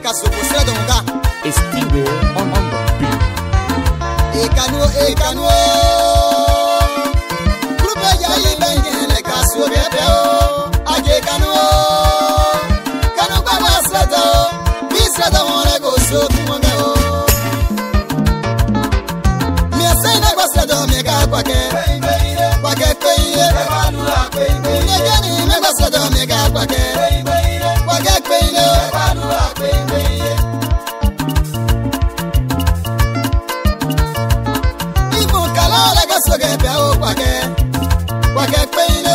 Steve on the beat. Ekanu Grupo ya ibengele kaso bebeo aje kanu kwa wasrata bisrata wona go so tumongeo mi asena kwa srata mi ga kwake kweye mi gani me kwa srata mi ga kwake kweye so get bell kwake peino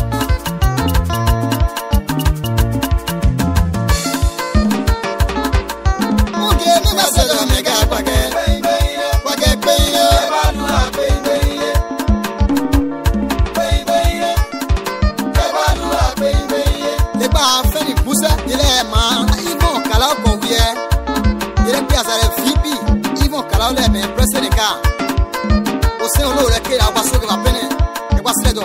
muge mi masada mega kwake peino le ba feni pusa ile ma ivon kala ko wie ile piazza le fibi ivon kala le me presse de ka o se o lo le que agua so que va pene e qua sledo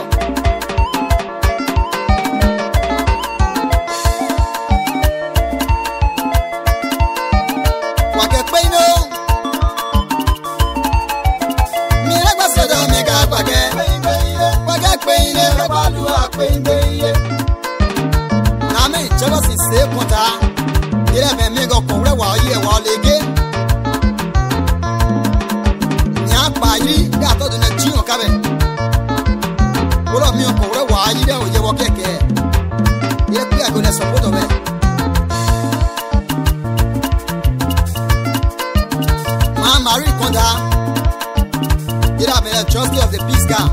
qualche peino mi la qua sledo mega qualche peino balu a peine na me chego si se conta ile me me go con re wa ye wa lege Payi da to de na ji o kabe Oro mi o ko re wa yi de o je wo keke Ye pe ago na support o be Ma Marie Konda Ira be the trustee of the peace guard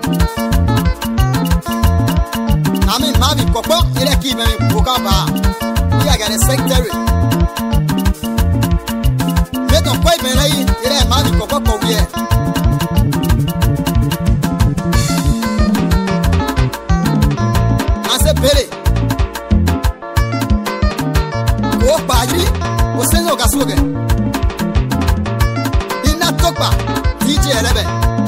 Ami Mavi Popo ire ki me poka ba Ira ga the secretary Meton koi be lai ire Mavi Popo ko wie Pele Go Paji o senzo gasuge Ina tokpa DJ Elebe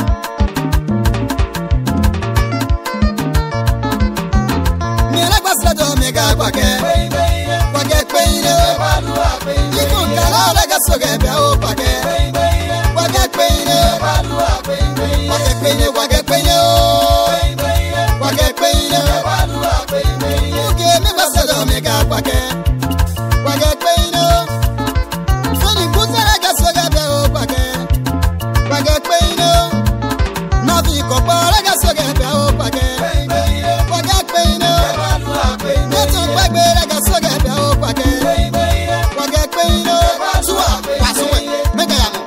Mira kwasla do mega kwake peine Iko kala la gasuge be o kwake peine kwake peine Muge mi basada mega kwake peino Fani kuzara gasoga be o kwake peino Navi kopara gasoga be o kwake peino Neto kwagbe gasoga be o kwake peino Suwa wasuwe mega yamo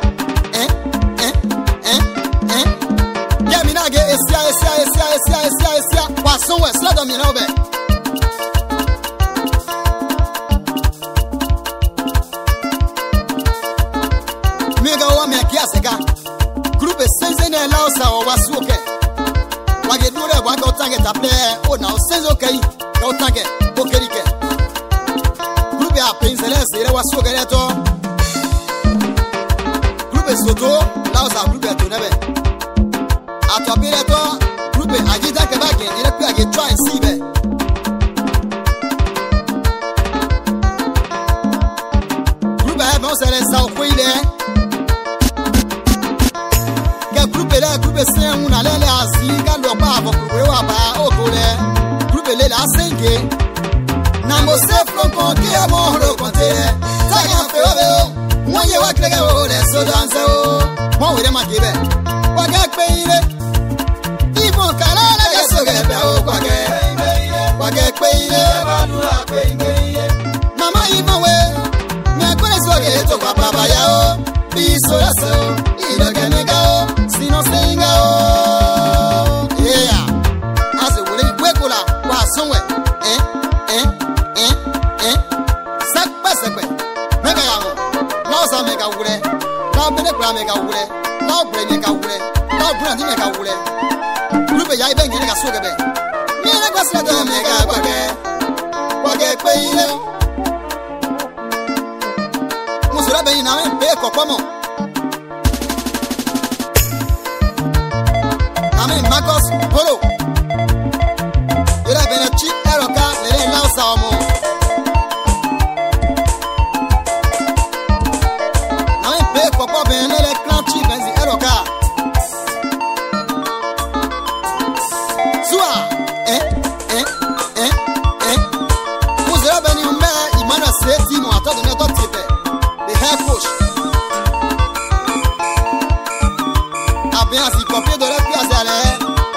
Yaminage esia wasuwe slado mi nobe Sega groupe senze ne lausa o wasuke wage dure waga otange taple o na senzo kai ka otange bokerike groupe a penzele sere wasuke leto groupe soto lausa groupe to nebe atopire to groupe ajita ke bage ire pe age try sibe groupe a bon sere sa o kwile Groupe se una lele asinga lo pa vo kure wa ba ogole groupe lele asenge na mo se fronko ki amo ro konte ta ya fe o won ye wa krege o le so danse o mo we de ma gibe wa ga pe ire ibo kala la ga so ge be o wa ga pe ire mama ibo we me akore so ge to papa ba ya o bi so ya so ire ge ni ga o Sino senga o yeah ase wole wekola wa sonwe sakpe mega yawo na sa mega wure na bene kura mega wure na bre mega wure na bra ni mega wure groupe ya ibe ngene ga sogebe ni na kwa sala do mega kwage peile musura be na me pe kokomo Marcos Polo Ira bene chi eroka lele lausa omo si copier de la pièce à l'air.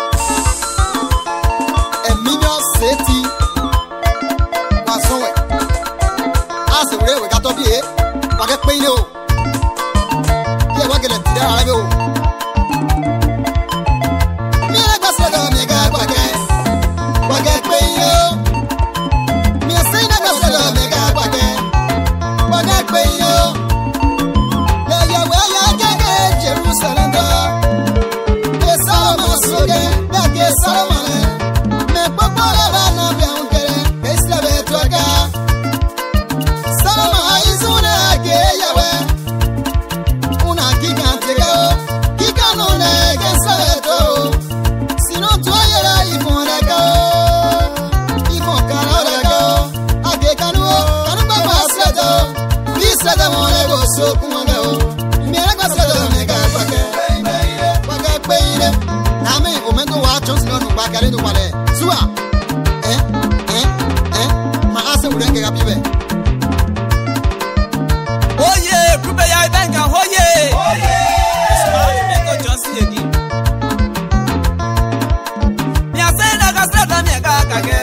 Et mignon, c'est ti. Poisson, ouais. Ah, c'est vrai, ouais, gâteau pied. Pas que paye, oh. Il y a quoi que le petit à la gueule. Mais la passe là, mais gars, quoi que paye, oh. Mais c'est la passe là, mais gars, quoi que paye, oh. Jerusalem, Salomon, mais papa la na bien kere, esla betwaga. Salomon izuna ke yawe. Una gigantega, giganone ke sabeto. Sinon toi yera ifonega. Ifon karaga. Age kanu, kanu baba sato. Bisada mone boso kumanga. Miera kasada mega pake. Pake peire. Name o mendo wa chance no ba kare no pale. Suwa. Ma ase urenge gapibe. Oye, kube ya benga oye. Oye. Smart mendo chance yegi. Mi ase na kasada mega kake.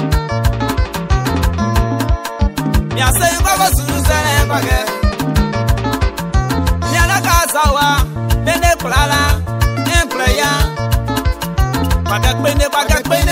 Mi ase yuko ko suru sene pake. Mi ana kasawa, bene kulala, employa. Bagakbene, bagakbene.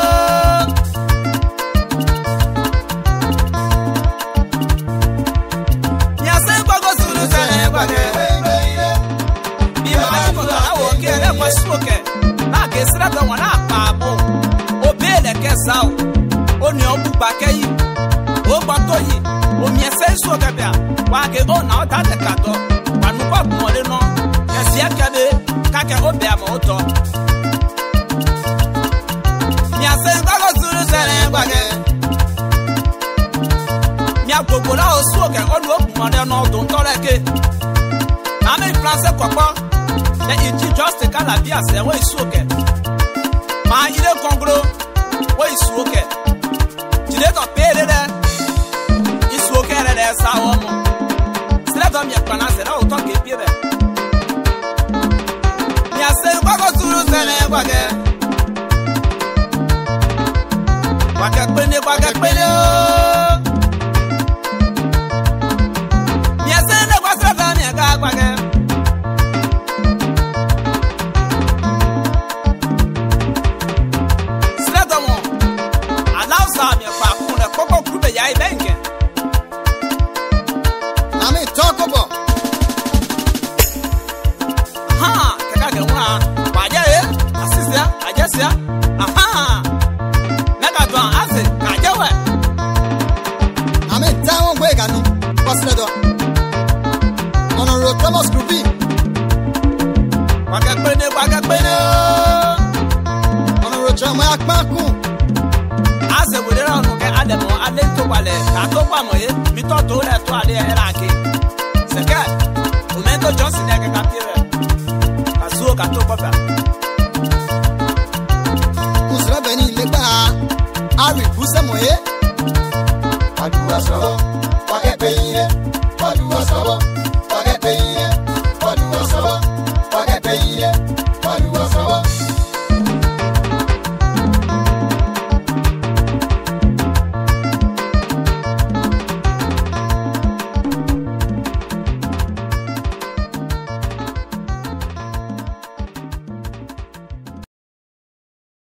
Nyase bago suru sene bage. Biba ko na wo kere kwa smoke. Na ke sira da wana paabo. Obele ke sawo. Oni obu bakeyi. O gbato yi. O miese so gabia. Wa ke o na o ta te kato. Panu pa mo le no. Yesi akade kake obe ama oto. Gogola osuoke onu okumane no don toreke na me place kokpo e iti just kala bia se we isuoke ma yire kongro we isuoke jide to pere de isuoke re de sa omo sele do mi pana se na o to ke pie be mi ase kwako zuru sele kwake kwake Ari, vous êtes moi, pas du